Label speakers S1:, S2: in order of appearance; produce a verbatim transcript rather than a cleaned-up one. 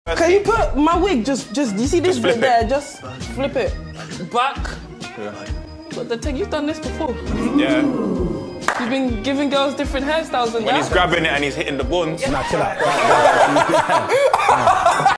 S1: Can you put my wig, just, just, do you see this
S2: Just
S1: bit
S2: flip
S1: there?
S2: it.
S1: Just flip it back.
S2: Yeah.
S1: But the thing, you've done this before.
S2: Yeah.
S1: You've been giving girls different hairstyles and
S2: When
S1: that.
S2: he's grabbing it and he's hitting the buns.
S3: Nah, chill out.